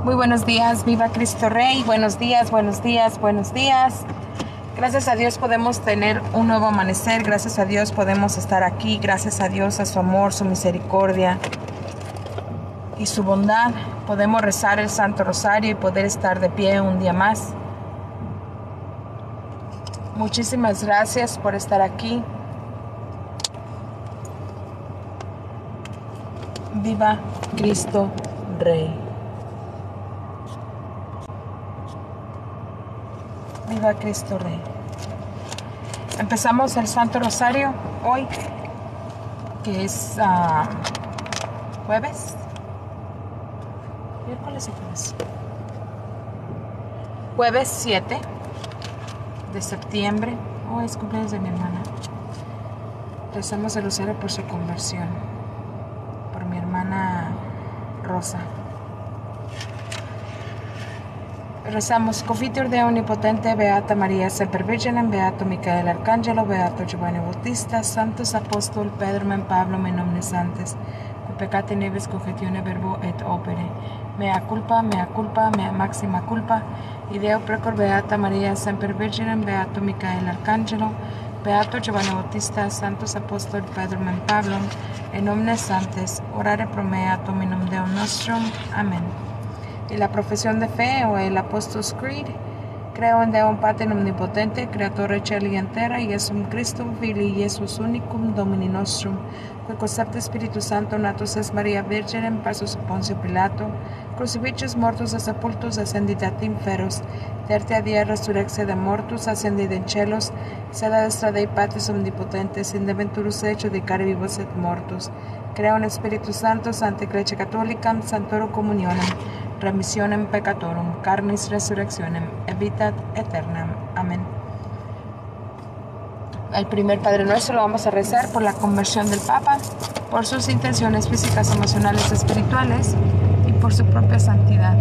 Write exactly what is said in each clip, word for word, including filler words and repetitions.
Muy buenos días, viva Cristo Rey, buenos días, buenos días, buenos días. Gracias a Dios podemos tener un nuevo amanecer, gracias a Dios podemos estar aquí, gracias a Dios, a su amor, su misericordia y su bondad. Podemos rezar el Santo Rosario y poder estar de pie un día más. Muchísimas gracias por estar aquí. Viva Cristo Rey. Viva Cristo Rey. Empezamos el Santo Rosario hoy, que es uh, jueves. ¿Miércoles o jueves? Jueves siete de septiembre. Hoy es cumpleaños de mi hermana. Rezamos el rosario por su conversión, por mi hermana Rosa. Rezamos Confiteor Deo Omnipotente, Beata María Semper Virginem, Beato Micael Arcangelo, Beato Giovanni Bautista, Santos Apostol Pedro men Pablo men omnes santes, qui peccati nobis cogitione verbo et opere, mea culpa, mea culpa, mea maxima culpa, ideo precor Beata María Semper Virginem, Beato Micael Arcangelo, Beato Giovanni Bautista, Santos Apostol Pedro men Pablo, en omnes santes, orare pro mea Dominum Deum nostrum. Amén. Y la profesión de fe o el Apostles' Creed. Creo en Deum Pater omnipotente, creatore celi entera, y Jesum Christum Filii Iesus unicum Domini nostrum, qui concepte Spiritus Santo natus es Maria Virginem passus Poncio Pilato, crucifixus mortus et sepultus ascendit ad inferos, tertia dia resurrexit de mortus ascendit in celos, sed ad destra Dei Patris omnipotentes, in deventurus hecho dicare vivos et mortus. Creo en Spiritus Santo, Sancta Ecclesia Catholicam, Sanctorum Communionem, remissionem peccatorum, carnis resurrectionem, evitat aeternam. Amén. El primer Padre Nuestro lo vamos a rezar por la conversión del Papa, por sus intenciones físicas, emocionales, espirituales y por su propia santidad.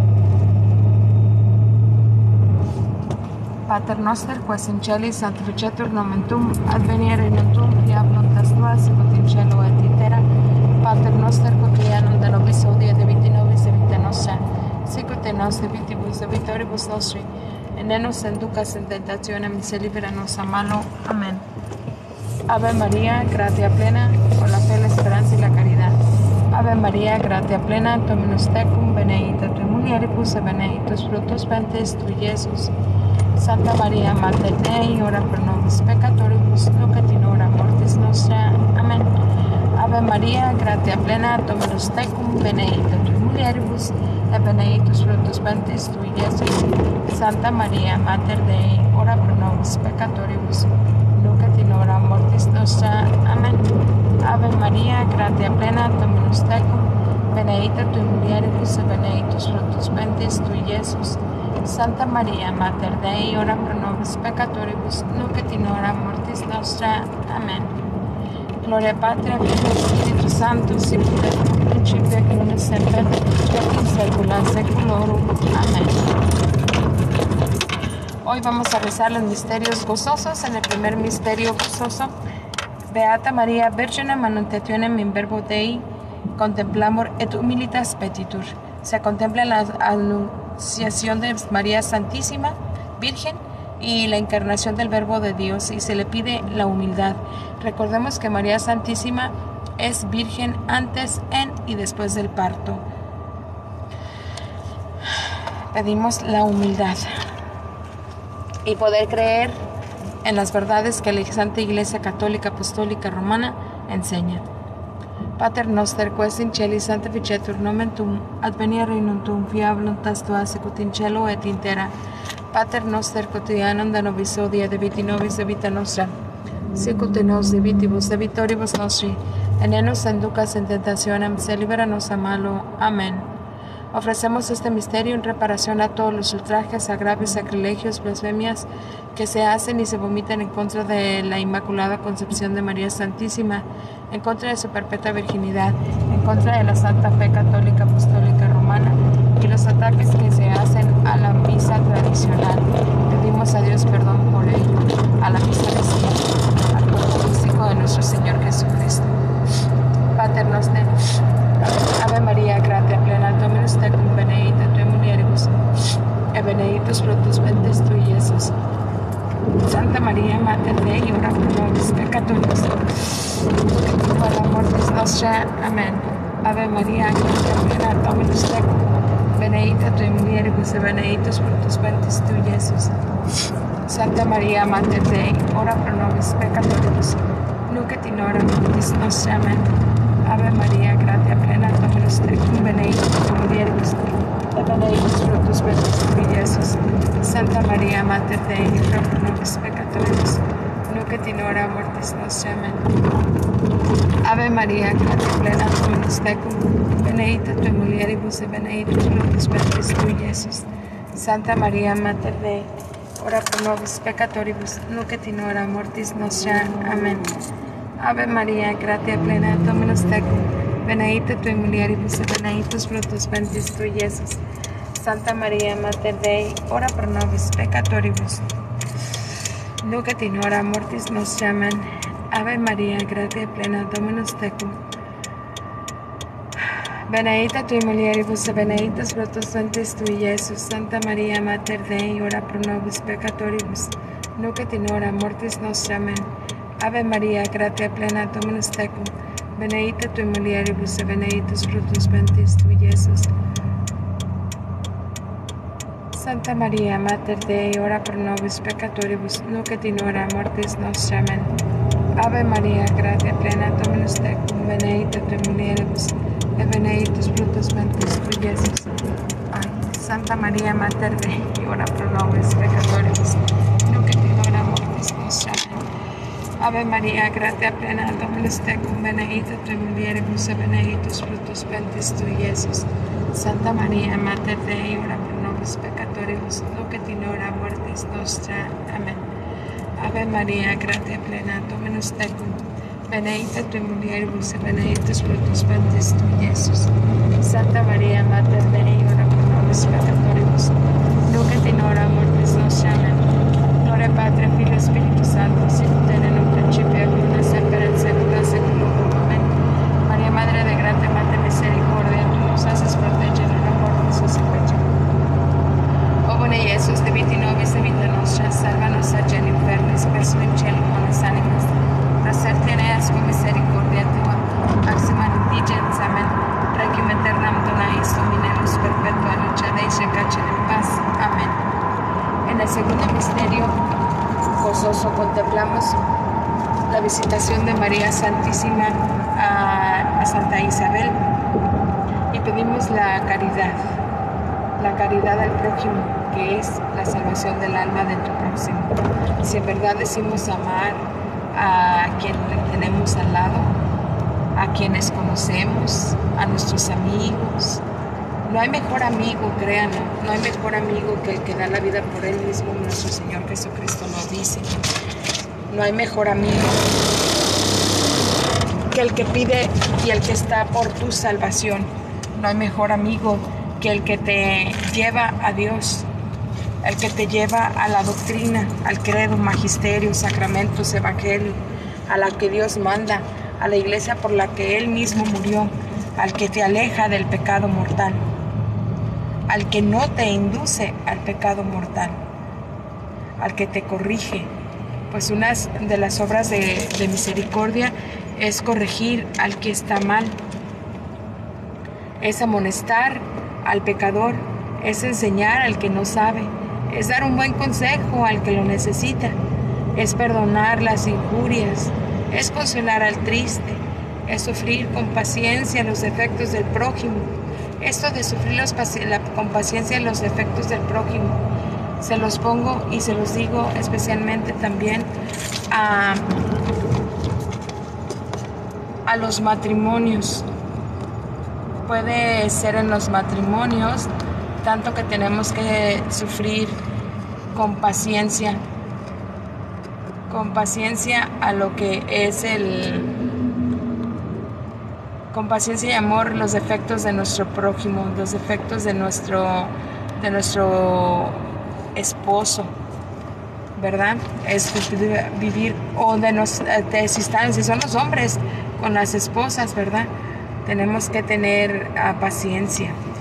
Pater noster, quas in celis sanctificetur nomen tuum, adveniat regnum tuum, fiat voluntas tua, sicut in cielo et in terra. Pater noster, quotidianum da nobis hodie et debite nobis et vita nostra, sicut et nos debitibus et vitoribus nostri, et ne nos inducas in tentationem, sed libera nos a malo. Amén. Ave María, gratia plena, con la fe, la esperanza y la caridad. Ave María, gratia plena, Dominus tecum, benedicta tui mulieribus, et benedictus fructus ventris tui, Iesus. Santa María, Mater Dei, ora pro nobis peccatoribus, nunc et in hora mortis nostra. Amén. Ave María, gratia plena, Dominus tecum, benedicta tui mulieribus, et benedictus fructus ventris tui, Iesus. Santa María, Mater Dei, ora pro nobis peccatoribus, nunc et in hora mortis nostra. Amén. Ave María, gratia plena, Dominus tecum, benedicta tui mulieribus, et benedictus fructus ventris tui, Iesus. Santa María, Mater Dei, ora pro nobis peccatoribus, nunc et in hora mortis nostra. Amén. Gloria Patria, Filio et Spiritus Sancto, sicut et nunc principio et nunc et semper, et in saecula saeculorum. Amén. Hoy vamos a rezar los misterios gozosos. En el primer misterio gozoso, Beata María Virginem annunciationem in verbo Dei, contemplamur et humilitas petitur. Se contempla la anunciación de María Santísima, Virgen, y la encarnación del Verbo de Dios, y se le pide la humildad. Recordemos que María Santísima es virgen antes, en y después del parto. Pedimos la humildad y poder creer en las verdades que la Santa Iglesia Católica Apostólica Romana enseña. Pater noster, quas in celis sanctificetur nomen tuum, adveniat regnum tuum, fiat voluntas tua, sicut in cielo et in terra. Pater noster, quotidianum da nobis hodie, debiti nobis et vita nostra, sicut in nos debitibus et vitoribus nostri, et ne nos inducas in tentationem, sed libera nos a malo. Amén. Ofrecemos este misterio en reparación a todos los ultrajes, agravios, sacrilegios, blasfemias que se hacen y se vomitan en contra de la Inmaculada Concepción de María Santísima, en contra de su perpetua virginidad, en contra de la Santa Fe Católica Apostólica Romana y los ataques que se hacen a la misa tradicional. Pedimos a Dios perdón por ello, a la misa de siempre, al cuerpo místico de nuestro Señor Jesucristo. Pater noster, Ave María, gratia plena, Dominus tecum, benedicta tu benedictus fructus ventris tui, Iesus. Santa María, Mater Dei, ora pro nobis peccatoribus, nunc et in hora mortis nostra. Amen. Ave Maria, gratia plena, Dominus tecum, benedicta tui mulieribus, et benedictus fructus ventris tui, Iesus. Santa María, Mater Dei, ora pro nobis peccatoribus, nunc et in hora mortis nostra. Amen. Ave Maria, gratia plena, Dominus tecum, benedicta tui mulieribus, et benedictus fructus ventris tui, Iesus. Santa María, Mater Dei, ora pro nobis peccatoribus, nunc et in hora mortis nostra. Amen. Ave Maria, gratia plena, Dominus tecum, benedicta tui mulieribus, et benedictus fructus ventris tui, Iesus. Santa María, Mater Dei, ora pro nobis peccatoribus, nunc et in hora mortis nostra. Amen. Ave Maria, gratia plena, Dominus tecum, benedicta tui mulieribus, et benedictus fructus ventris tui, Iesus. Santa María, Mater Dei, ora pro nobis peccatoribus, nunc et in hora mortis nostra. Amen. Ave Maria, gratia plena, Dominus tecum, benedicta tui mulieribus, et benedictus fructus ventris tui, Iesus. Santa María, Mater Dei, ora pro nobis peccatoribus, nunc et in hora mortis nostra. Amen. Ave Maria, gratia plena, Dominus tecum, benedicta tui mulieribus, et benedictus fructus ventris tui, Iesus. Santa María, Mater Dei, ora pro nobis peccatoribus, nunc et in hora mortis nostra. Amen. Ave Maria, gratia plena, Dominus tecum, benedicta tui mulieribus, et benedictus fructus ventris tui, Iesus. Ay, Santa María, Mater Dei, ora pro nobis peccatoribus, nunc et in hora mortis nostra. Amen. Ave Maria, gratia plena, Dominus tecum, benedicta tui mulieribus, et benedictus fructus ventris tui, Iesus. Santa María, Mater Dei, ora pro nobis peccatoribus, nunc et in hora mortis nostra. Amen. Ave Maria, gratia plena, Dominus tecum, benedicta tui mulieribus, et benedictus fructus ventris tui, Iesus. Santa María, Mater Dei, ora pro nobis peccatoribus, nunc et in hora mortis nostra. Amen. Gloria Patri, Filio, Spiritus Sancto, sicut et in principio et nunc et semper et saecula saeculorum. Amen. María, Madre de gratia, Mater misericordia, tu nos haces proteger en la mortis o sequestro. O bone Iesus, de viti nobis, de vita nostra, salvanos a cielo infernis, perso in cielo bonas animas, traserteneas con misericordia tua, maxima indigens. Amen. Requiem aeternam dona eis Dominus perpetua luce Deis recacere en paz. Amén. En el segundo misterio gozoso contemplamos la visitación de María Santísima a, a Santa Isabel y pedimos la caridad, la caridad al prójimo, que es la salvación del alma de tu próximo. Si en verdad decimos amar a quien tenemos al lado, a quienes conocemos, a nuestros amigos, no hay mejor amigo, créanlo, no hay mejor amigo que el que da la vida por él mismo. Nuestro Señor Jesucristo nos dice, no hay mejor amigo que el que pide y el que está por tu salvación. No hay mejor amigo que el que te lleva a Dios, el que te lleva a la doctrina, al credo, magisterio, sacramentos, evangelio, a la que Dios manda, a la iglesia por la que Él mismo murió, al que te aleja del pecado mortal, al que no te induce al pecado mortal, al que te corrige. Pues una de las obras de, de misericordia es corregir al que está mal, es amonestar al pecador, es enseñar al que no sabe, es dar un buen consejo al que lo necesita, es perdonar las injurias, es consolar al triste, es sufrir con paciencia los defectos del prójimo. Esto de sufrir los, la, con paciencia los defectos del prójimo, se los pongo y se los digo especialmente también a, a los matrimonios. Puede ser en los matrimonios, tanto que tenemos que sufrir con paciencia, con paciencia a lo que es el, con paciencia y amor los defectos de nuestro prójimo, los defectos de nuestro, de nuestro esposo, ¿verdad? Es vivir, o de, nos, de si, están, si son los hombres con las esposas, ¿verdad? Tenemos que tener uh, paciencia.